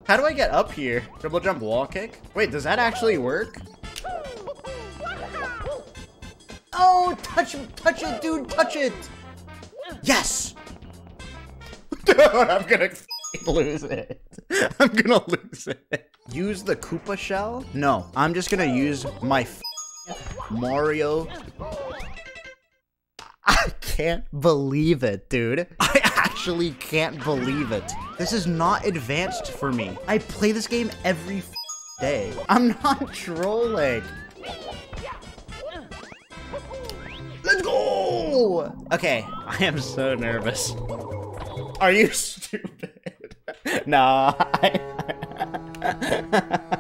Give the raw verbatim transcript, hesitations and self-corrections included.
How do I get up here? Triple jump wall kick? Wait, does that actually work? Oh, touch, touch it, dude, touch it. Yes. Dude, I'm gonna lose it. I'm gonna lose it. Use the Koopa shell? No, I'm just gonna use my Mario. I can't believe it, dude. I actually can't believe it. This is not advanced for me. I play this game every day. I'm not trolling. Let's go! Okay, I am so nervous. Are you stupid? Nah. I